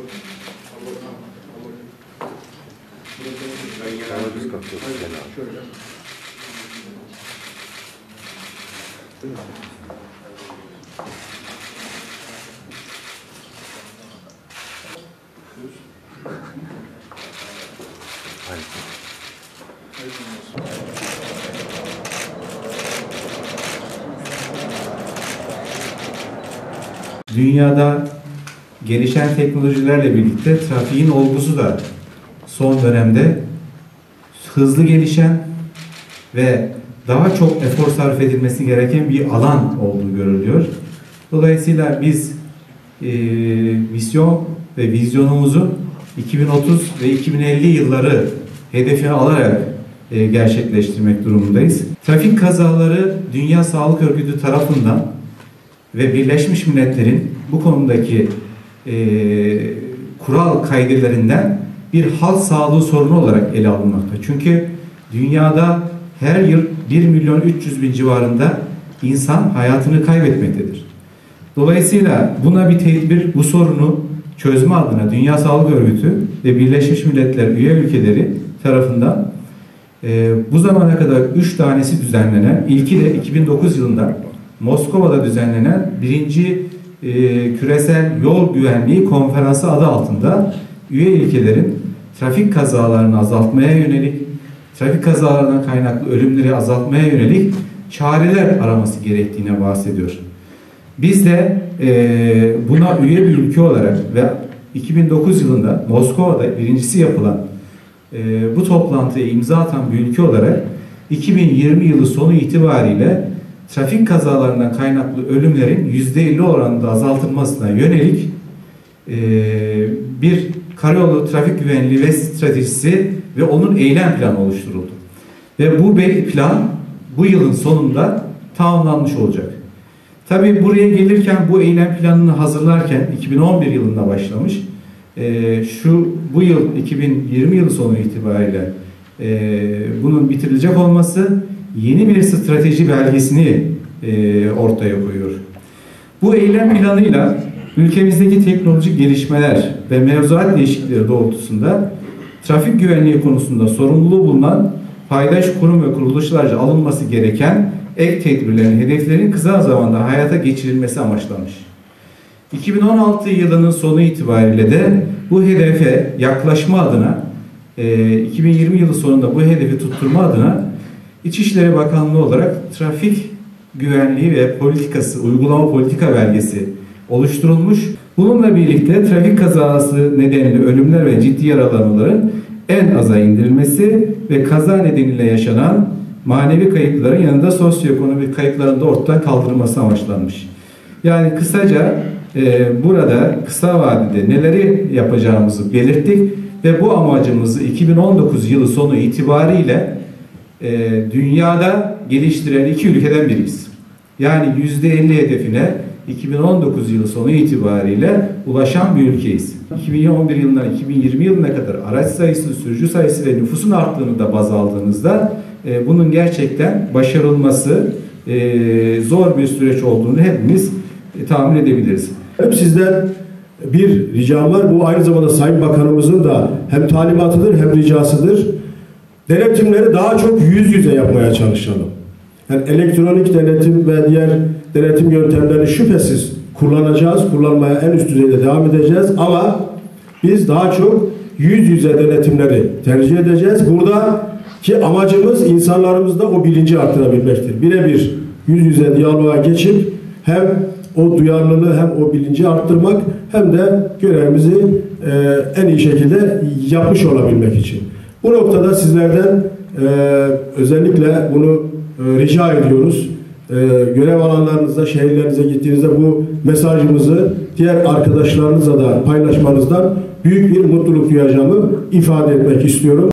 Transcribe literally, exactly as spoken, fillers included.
Dünyada gelişen teknolojilerle birlikte trafiğin olgusu da son dönemde hızlı gelişen ve daha çok efor sarf edilmesi gereken bir alan olduğu görülüyor. Dolayısıyla biz e, misyon ve vizyonumuzu iki bin otuz ve iki bin elli yılları hedefine alarak e, gerçekleştirmek durumundayız. Trafik kazaları Dünya Sağlık Örgütü tarafından ve Birleşmiş Milletler'in bu konudaki e, kural kaidelerinden bir halk sağlığı sorunu olarak ele alınmakta. Çünkü dünyada her yıl bir milyon üç yüz bin civarında insan hayatını kaybetmektedir. Dolayısıyla buna bir tedbir, bu sorunu çözme adına Dünya Sağlık Örgütü ve Birleşmiş Milletler üye ülkeleri tarafından e, bu zamana kadar üç tanesi düzenlenen, ilki de iki bin dokuz yılında Moskova'da düzenlenen birinci e, Küresel Yol Güvenliği Konferansı adı altında üye ülkelerin trafik kazalarını azaltmaya yönelik, trafik kazalarından kaynaklı ölümleri azaltmaya yönelik çareler araması gerektiğine bahsediyor. Biz de e, buna üye bir ülke olarak ve iki bin dokuz yılında Moskova'da birincisi yapılan e, bu toplantıya imza atan bir ülke olarak iki bin yirmi yılı sonu itibariyle trafik kazalarından kaynaklı ölümlerin yüzde elli oranında azaltılmasına yönelik e, bir karayolu trafik güvenliği ve stratejisi ve onun eylem planı oluşturuldu. Ve bu plan bu yılın sonunda tamamlanmış olacak. Tabii buraya gelirken bu eylem planını hazırlarken iki bin on bir yılında başlamış. E, şu bu yıl iki bin yirmi yılı sonu itibariyle e, bunun bitirilecek olması yeni bir strateji belgesini e, ortaya koyuyor. Bu eylem planıyla ülkemizdeki teknolojik gelişmeler ve mevzuat değişiklikleri doğrultusunda trafik güvenliği konusunda sorumluluğu bulunan paydaş kurum ve kuruluşlarca alınması gereken ek tedbirlerin, hedeflerin kısa zamanda hayata geçirilmesi amaçlanmış. iki bin on altı yılının sonu itibariyle de bu hedefe yaklaşma adına e, iki bin yirmi yılı sonunda bu hedefi tutturma adına İçişleri Bakanlığı olarak trafik güvenliği ve politikası, uygulama politika belgesi oluşturulmuş. Bununla birlikte trafik kazası nedeniyle ölümler ve ciddi yaralanmaların en aza indirilmesi ve kaza nedeniyle yaşanan manevi kayıpların yanında sosyoekonomik kayıpların da ortadan kaldırılması amaçlanmış. Yani kısaca e, burada kısa vadede neleri yapacağımızı belirttik ve bu amacımızı iki bin on dokuz yılı sonu itibariyle e, dünyada geliştiren iki ülkeden biriyiz. Yani yüzde elli hedefine iki bin on dokuz yılı sonu itibariyle ulaşan bir ülkeyiz. iki bin on bir yılından iki bin yirmi yılına kadar araç sayısı, sürücü sayısı ve nüfusun arttığını da baz aldığınızda e, bunun gerçekten başarılması e, zor bir süreç olduğunu hepimiz e, tahmin edebiliriz. Hep sizden bir ricam var. Bu aynı zamanda Sayın Bakanımızın da hem talimatıdır hem ricasıdır. Denetimleri daha çok yüz yüze yapmaya çalışalım. Yani elektronik denetim ve diğer denetim yöntemlerini şüphesiz kullanacağız. Kullanmaya en üst düzeyde devam edeceğiz. Ama biz daha çok yüz yüze denetimleri tercih edeceğiz. Buradaki amacımız insanlarımızda o bilinci artırabilmektir. Birebir yüz yüze diyaloğa geçip hem o duyarlılığı hem o bilinci arttırmak hem de görevimizi e, en iyi şekilde yapmış olabilmek için. Bu noktada sizlerden e, özellikle bunu e, rica ediyoruz. E, görev alanlarınızda, şehirlerinize gittiğinizde bu mesajımızı diğer arkadaşlarınızla da paylaşmanızdan büyük bir mutluluk duyacağımı ifade etmek istiyorum.